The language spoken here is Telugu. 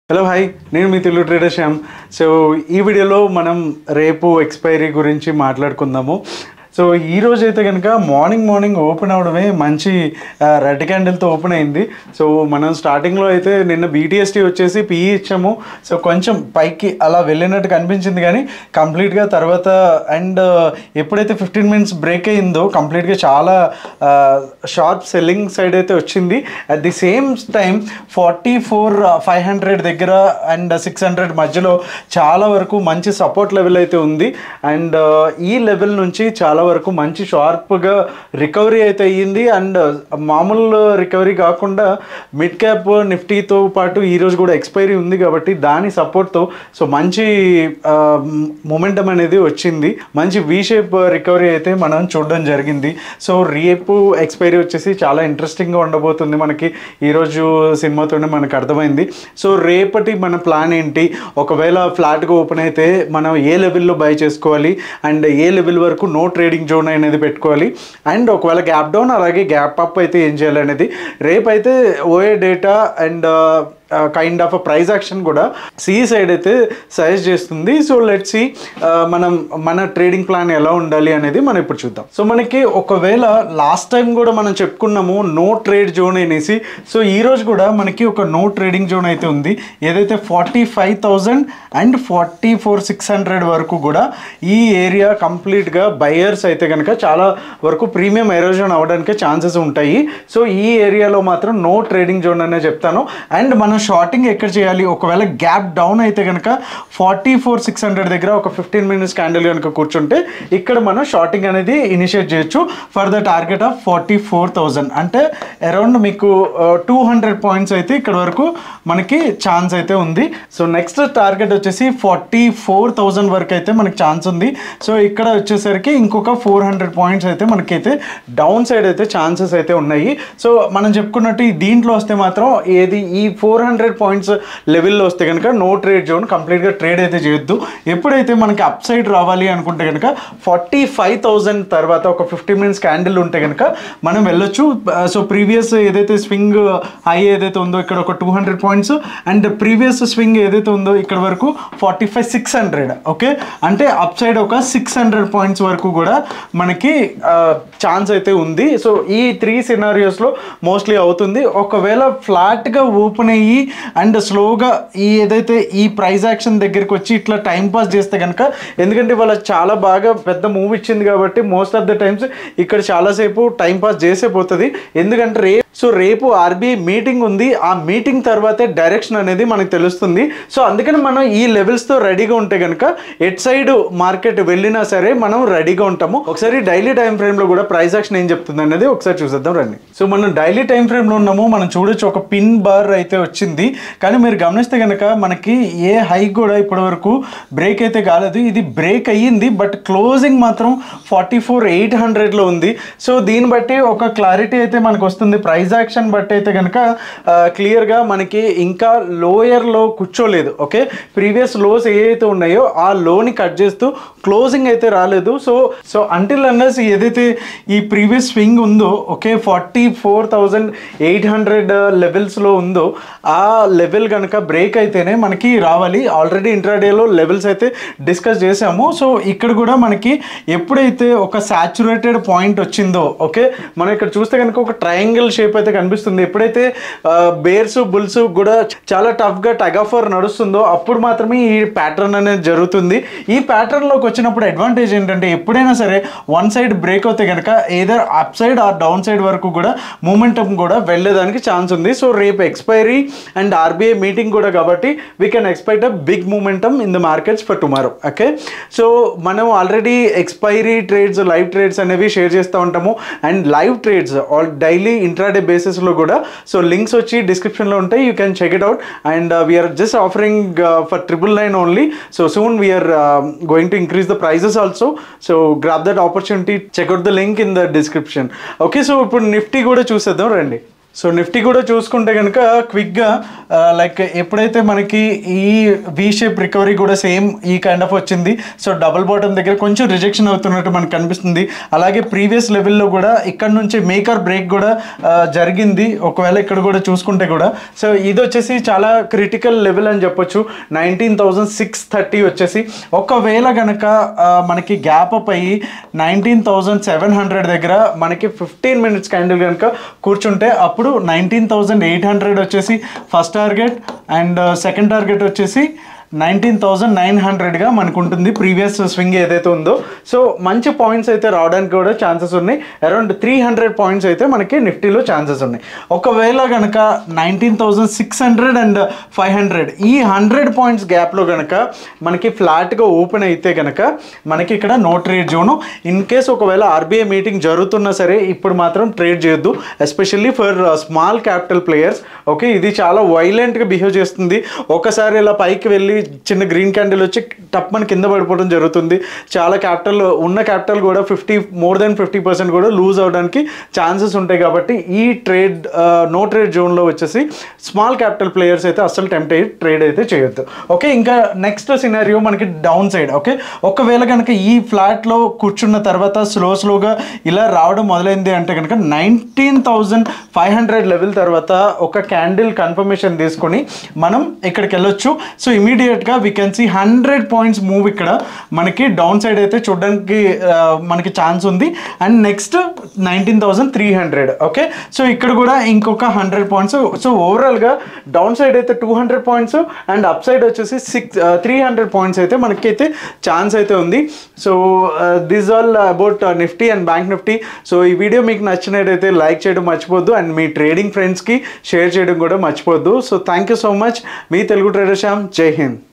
హలో హాయ్, నేను మీ తెలుగు ట్రేడర్ శ్యామ్. సో ఈ వీడియోలో మనం రేపు ఎక్స్పైరీ గురించి మాట్లాడుకుందాము. సో ఈరోజు అయితే కనుక మార్నింగ్ ఓపెన్ అవడమే మంచి రెడ్ క్యాండిల్తో ఓపెన్ అయింది. సో మనం స్టార్టింగ్లో అయితే నిన్న బీటీఎస్టీ వచ్చేసి పిఈ ఇచ్చాము. సో కొంచెం పైకి అలా వెళ్ళినట్టు కనిపించింది, కానీ కంప్లీట్గా తర్వాత అండ్ ఎప్పుడైతే 15 మినిట్స్ బ్రేక్ అయిందో కంప్లీట్గా చాలా షార్ప్ సెల్లింగ్ సైడ్ అయితే వచ్చింది. అట్ ది సేమ్ టైం 44,500 దగ్గర అండ్ 600 మధ్యలో చాలా వరకు మంచి సపోర్ట్ లెవెల్ అయితే ఉంది. అండ్ ఈ లెవెల్ నుంచి చాలా వరకు మంచి షార్ప్గా రికవరీ అయితే అయ్యింది. అండ్ మామూలు రికవరీ కాకుండా మిడ్ క్యాప్ నిఫ్టీతో పాటు ఈరోజు కూడా ఎక్స్పైరీ ఉంది కాబట్టి దాని సపోర్ట్తో సో మంచి మొమెంటం అనేది వచ్చింది. మంచి వి షేప్ రికవరీ అయితే మనం చూడడం జరిగింది. సో రేపు ఎక్స్పైరీ వచ్చేసి చాలా ఇంట్రెస్టింగ్గా ఉండబోతుంది. మనకి ఈరోజు సినిమాతోనే మనకు అర్థమైంది. సో రేపటి మన ప్లాన్ ఏంటి, ఒకవేళ ఫ్లాట్గా ఓపెన్ అయితే మనం ఏ లెవెల్లో బై చేసుకోవాలి అండ్ ఏ లెవెల్ వరకు నో ట్రేడింగ్ జోన్ అనేది పెట్టుకోవాలి, అండ్ ఒకవేళ గ్యాప్ డౌన్ అలాగే గ్యాప్ అప్ అయితే ఏం చేయాలి అనేది రేపైతే OI data and kind of price action కూడా సిఈ సైడ్ అయితే సజెస్ట్ చేస్తుంది. సో లెట్స్ సీ మన ట్రేడింగ్ ప్లాన్ ఎలా ఉండాలి అనేది మనం ఇప్పుడు చూద్దాం. సో మనకి ఒకవేళ లాస్ట్ టైం కూడా మనం చెప్పుకున్నాము నో ట్రేడ్ జోన్ అనేసి. సో ఈరోజు కూడా మనకి ఒక నో ట్రేడింగ్ జోన్ అయితే ఉంది. ఏదైతే 45,000 అండ్ 44,600 వరకు కూడా ఈ ఏరియా కంప్లీట్గా బయర్స్ అయితే కనుక చాలా వరకు ప్రీమియం ఎరోజన్ అవ్వడానికి ఛాన్సెస్ ఉంటాయి. సో ఈ ఏరియాలో మాత్రం నో ట్రేడింగ్ జోన్ అనే చెప్తాను. అండ్ మనం షార్టింగ్ ఎక్కడ చేయాలి, ఒకవేళ గ్యాప్ డౌన్ అయితే కనుక 44,600 దగ్గర ఒక 15 మినిట్స్ క్యాండిల్ కనుక కూర్చుంటే ఇక్కడ మనం షార్టింగ్ అనేది ఇనిషియేట్ చేయొచ్చు ఫర్ ద టార్గెట్ ఆఫ్ 44,000. అంటే అరౌండ్ మీకు 200 పాయింట్స్ అయితే ఇక్కడ వరకు మనకి ఛాన్స్ అయితే ఉంది. సో నెక్స్ట్ టార్గెట్ వచ్చేసి 44,000 వరకు అయితే మనకి ఛాన్స్ ఉంది. సో ఇక్కడ వచ్చేసరికి ఇంకొక 400 పాయింట్స్ అయితే మనకైతే డౌన్ సైడ్ అయితే ఛాన్సెస్ అయితే ఉన్నాయి. సో మనం చెప్పుకున్నట్టు దీంట్లో వస్తే మాత్రం ఏది ఈ 400 పాయింట్స్ లెవెల్లో వస్తే కనుక నో ట్రేడ్ జోన్, కంప్లీట్గా ట్రేడ్ అయితే చేయొద్దు. ఎప్పుడైతే మనకి అప్ సైడ్ రావాలి అనుకుంటే కనుక 45,000 తర్వాత ఒక 15 మినిట్స్ క్యాండిల్ ఉంటే కనుక మనం వెళ్ళొచ్చు. సో ప్రీవియస్ ఏదైతే స్వింగ్ హై ఏదైతే ఉందో ఇక్కడ ఒక 200 పాయింట్స్ అండ్ ప్రీవియస్ స్వింగ్ ఏదైతే ఉందో ఇక్కడ వరకు 45,600. ఓకే, అంటే అప్ సైడ్ ఒక 600 పాయింట్స్ వరకు కూడా మనకి ఛాన్స్ అయితే ఉంది. సో ఈ 3 సినారియోస్లో మోస్ట్లీ అవుతుంది. ఒకవేళ ఫ్లాట్గా ఓపెన్ అయ్యి అండ్ స్లోగా ఈ ఏదైతే ఈ ప్రైస్ యాక్షన్ దగ్గరికి వచ్చి ఇట్లా టైం పాస్ చేస్తే కనుక, ఎందుకంటే వాళ్ళ చాలా బాగా పెద్ద మూవ్ ఇచ్చింది కాబట్టి మోస్ట్ ఆఫ్ ద టైమ్స్ ఇక్కడ చాలాసేపు టైం పాస్ చేసే పోతుంది. ఎందుకంటే రేపు ఆర్బీఐ మీటింగ్ ఉంది. ఆ మీటింగ్ తర్వాతే డైరెక్షన్ అనేది మనకు తెలుస్తుంది. సో అందుకని మనం ఈ లెవెల్స్తో రెడీగా ఉంటే కనుక ఎట్ సైడ్ మార్కెట్ వెళ్ళినా సరే మనం రెడీగా ఉంటాము. ఒకసారి డైలీ టైం ఫ్రేమ్లో కూడా ప్రైస్ యాక్షన్ ఏం చెప్తుంది అనేది ఒకసారి చూసేద్దాం రండి. సో మనం డైలీ టైం ఫ్రేమ్లో ఉన్నాము. మనం చూడొచ్చు ఒక పిన్ బార్ అయితే వచ్చింది, కానీ మీరు గమనిస్తే కనుక మనకి ఏ హై కూడా ఇప్పటి వరకు బ్రేక్ అయితే కాలేదు. ఇది బ్రేక్ అయ్యింది బట్ క్లోజింగ్ మాత్రం 44,800లో ఉంది. సో దీన్ని బట్టి ఒక క్లారిటీ అయితే మనకు వస్తుంది. ప్రైస్ యాక్షన్ బట్టి అయితే కనుక క్లియర్గా మనకి ఇంకా లోయర్లో కూర్చోలేదు. ఓకే, ప్రీవియస్ లోస్ ఏవైతే ఉన్నాయో ఆ లోని కట్ చేస్తూ క్లోజింగ్ అయితే రాలేదు. సో అంటిల్ అన్నస్ ఏదైతే ఈ ప్రీవియస్ స్వింగ్ ఉందో ఓకే 44,800 లెవెల్స్లో ఉందో ఆ లెవెల్ కనుక బ్రేక్ అయితేనే మనకి రావాలి. ఆల్రెడీ ఇంట్రాడేలో లెవెల్స్ అయితే డిస్కస్ చేసాము. సో ఇక్కడ కూడా మనకి ఎప్పుడైతే ఒక సాచురేటెడ్ పాయింట్ వచ్చిందో ఓకే, మనం ఇక్కడ చూస్తే కనుక ఒక ట్రయాంగిల్ షేప్ అయితే కనిపిస్తుంది. ఎప్పుడైతే బేర్స్ బుల్స్ కూడా చాలా టఫ్గా టగ్ ఆఫ్ వార్ నడుస్తుందో అప్పుడు మాత్రమే ఈ ప్యాటర్న్ అనేది జరుగుతుంది. ఈ ప్యాటర్న్లోకి వచ్చినప్పుడు అడ్వాంటేజ్ ఏంటంటే ఎప్పుడైనా సరే వన్ సైడ్ బ్రేక్ అవుతే కనుక either up side or down side వరకు కూడా మూమెంటం కూడా వెళ్ళేదానికి ఛాన్స్ ఉంది. సో రేపు ఎక్స్పైరీ అండ్ ఆర్బీఐ మీటింగ్ కూడా కాబట్టి we can expect a big momentum in the markets for tomorrow. Okay, so మనం already expiry trades live trades అనేవి షేర్ చేస్తూ ఉంటాము and live trades daily intraday బేసిస్లో కూడా. సో లింక్స్ వచ్చి డిస్క్రిప్షన్లో ఉంటాయి, you can check it out. And we are just offering for 999 only. So soon we are going to increase the prices also. So grab that opportunity, check out the link in the description. Okay, so ఇప్పుడు నిఫ్టీ కూడా చూసేద్దాం రండి. సో నిఫ్టీ కూడా చూసుకుంటే కనుక క్విక్గా లైక్ ఎప్పుడైతే మనకి ఈ వి షేప్ రికవరీ కూడా సేమ్ ఈ కైండ్ ఆఫ్ వచ్చింది. సో డబుల్ బాటమ్ దగ్గర కొంచెం రిజెక్షన్ అవుతున్నట్టు మనకు కనిపిస్తుంది. అలాగే ప్రీవియస్ లెవెల్లో కూడా ఇక్కడ నుంచి మేకర్ బ్రేక్ కూడా జరిగింది. ఒకవేళ ఇక్కడ కూడా చూసుకుంటే కూడా సో ఇది వచ్చేసి చాలా క్రిటికల్ లెవెల్ అని చెప్పొచ్చు. 19,630 వచ్చేసి ఒకవేళ కనుక మనకి గ్యాప్ అప్ అయ్యి 19,700 దగ్గర మనకి 15 మినిట్స్ క్యాండిల్ కనుక కూర్చుంటే అప్పుడు 19,800 వచ్చేసి first target and second target వచ్చేసి 19,900గా మనకు ఉంటుంది ప్రీవియస్ స్వింగ్ ఏదైతే ఉందో. సో మంచి పాయింట్స్ అయితే రావడానికి కూడా ఛాన్సెస్ ఉన్నాయి. అరౌండ్ 300 పాయింట్స్ అయితే మనకి నిఫ్టీలో ఛాన్సెస్ ఉన్నాయి. ఒకవేళ కనుక 19,600 అండ్ 500 ఈ 100 పాయింట్స్ గ్యాప్లో కనుక మనకి ఫ్లాట్గా ఓపెన్ అయితే కనుక మనకి ఇక్కడ no trade zone. In case ఒకవేళ ఆర్బీఐ మీటింగ్ జరుగుతున్నా సరే ఇప్పుడు మాత్రం ట్రేడ్ చేయొద్దు, especially for small capital players. Okay, ఇది చాలా వైలెంట్గా బిహేవ్ చేస్తుంది. ఒకసారి ఇలా పైకి వెళ్ళి చిన్న గ్రీన్ క్యాండిల్ వచ్చి టప్ మన కింద పడిపోవడం జరుగుతుంది. చాలా క్యాపిటల్ ఉన్న క్యాపిటల్ కూడా మోర్ దెన్ 50% కూడా లూజ్ అవడానికి ఛాన్సెస్ ఉంటాయి. కాబట్టి ఈ ట్రేడ్ నో ట్రేడ్ జోన్లో వచ్చేసి స్మాల్ క్యాపిటల్ ప్లేయర్స్ అయితే అస్సలు టెంప్ట్ అయ్యి ట్రేడ్ అయితే చేయొద్దు. ఓకే, ఇంకా నెక్స్ట్ సినారియో మనకి డౌన్ సైడ్. ఓకే, ఒకవేళ కనుక ఈ ఫ్లాట్లో కూర్చున్న తర్వాత స్లోగా ఇలా రావడం మొదలైంది అంటే కనుక 19,500 లెవెల్ తర్వాత ఒక క్యాండిల్ కన్ఫర్మేషన్ తీసుకొని మనం ఇక్కడికి వెళ్ళొచ్చు. సో ఇమీడియట్గా we can see 100 points move ఇక్కడ మనకి డౌన్ సైడ్ అయితే చూడడానికి మనకి ఛాన్స్ ఉంది. And next 19,300. ఓకే, సో ఇక్కడ కూడా ఇంకొక 100 పాయింట్స్. సో ఓవరాల్గా డౌన్ సైడ్ అయితే 200 పాయింట్స్ అండ్ అప్ సైడ్ వచ్చేసి 300 పాయింట్స్ అయితే మనకైతే ఛాన్స్ అయితే ఉంది. So this all about Nifty and bank Nifty. So ఈ వీడియో మీకు నచ్చినట్టయితే లైక్ చేయడం మర్చిపోద్దు అండ్ మీ ట్రేడింగ్ ఫ్రెండ్స్కి షేర్ చేయడం కూడా మర్చిపోద్దు. So thank you so much. మీ తెలుగు ట్రేడర్ శ్యామ్. జై హింద్.